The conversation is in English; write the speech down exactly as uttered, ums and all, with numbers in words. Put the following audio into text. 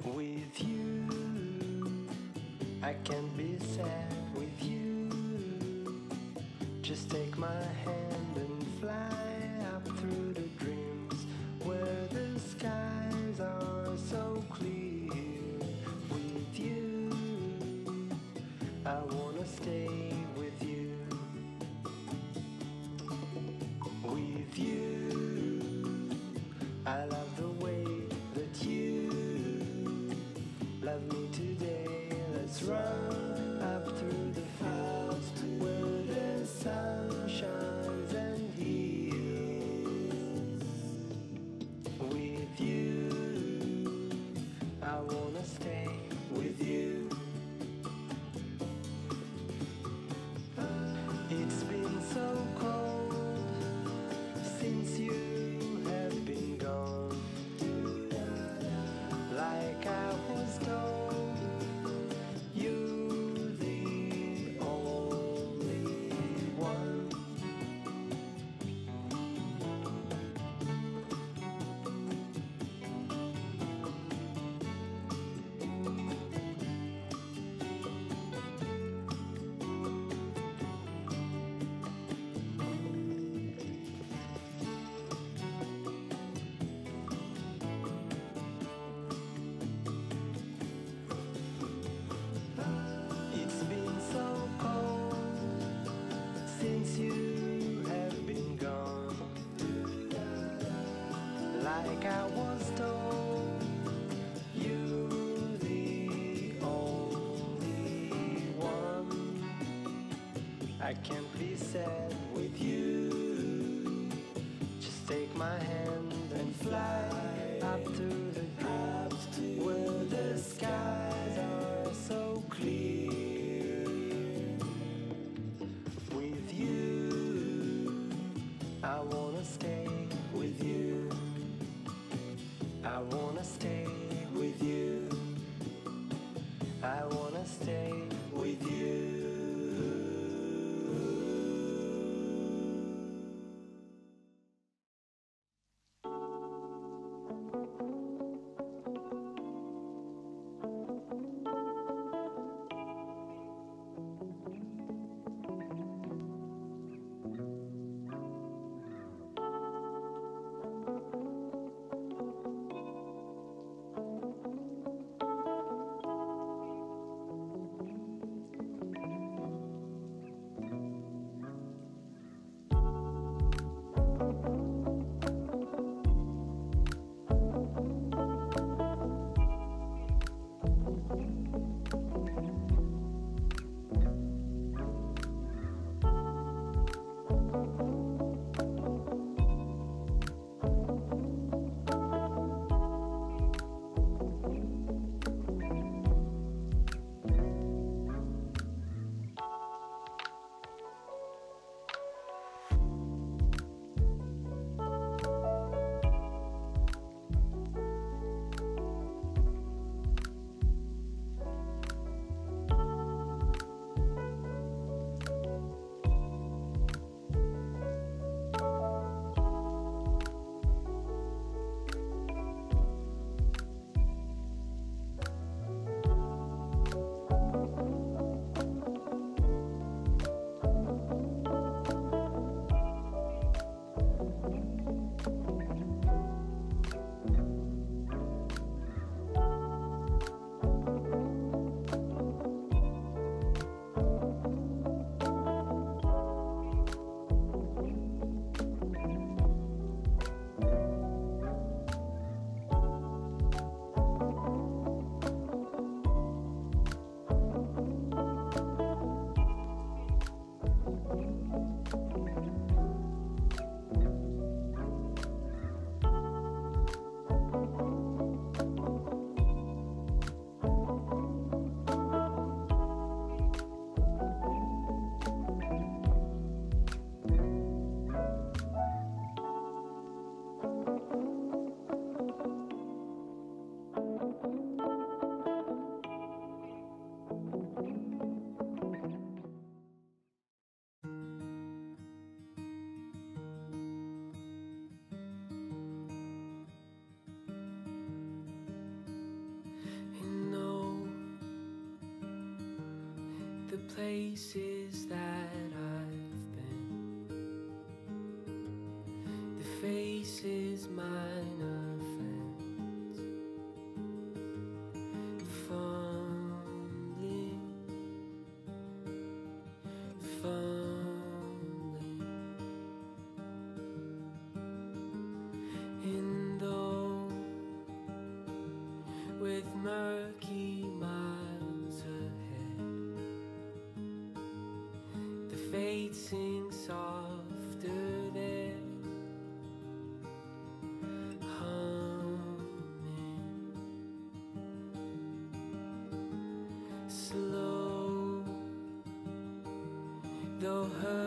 With you, I can't be sad with you. Just take my hand and fly up through the dreams where the skies are so clear. With you, I wanna stay with you. With you, I love the way that you love me today. Let's run up through the fields where the sun shines and heals. With you, I wanna stay with you. It's been so cold since you have been gone. Like I was told, you're the only one. It's been so cold since you have been gone. Like I was told, you're the only one. I can't be sad with you. Just take my hand and fly up to the dreams where the skies are so clear. With you, I wanna stay with you. I wanna stay with you. I wanna stay with you. places that I've been, the faces mine offense, fumbling, fumbling, in though with murky miles ahead, the fate sings softer there, humming, slow, though her